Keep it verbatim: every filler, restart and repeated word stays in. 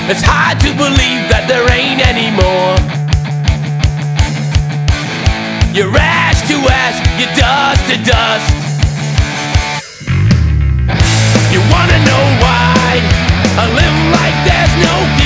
It's hard to believe that there ain't any more. You're ash to ash, you're dust to dust. You wanna know why I live like there's no